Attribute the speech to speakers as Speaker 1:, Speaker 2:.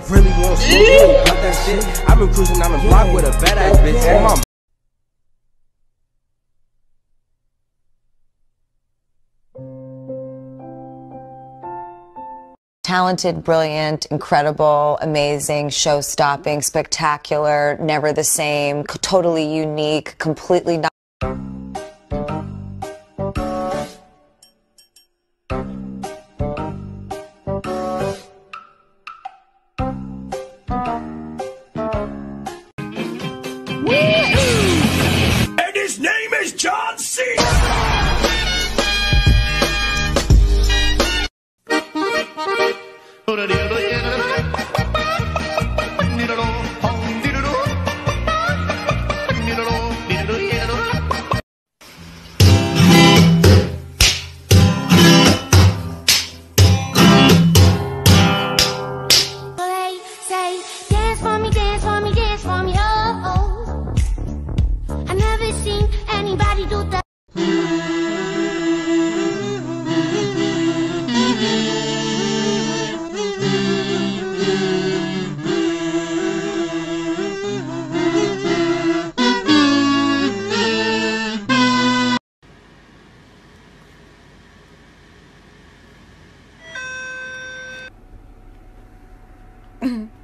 Speaker 1: really want smoke, you ain't got that shit. I've been cruising down the block with a badass bitch on my
Speaker 2: talented, brilliant, incredible, amazing, show-stopping, spectacular, never the same, totally unique, completely not.
Speaker 3: And his name is John C.
Speaker 4: Say, dance for me, dance for me, dance for me, oh, oh. I never seen anybody do that.
Speaker 2: Mm-hmm.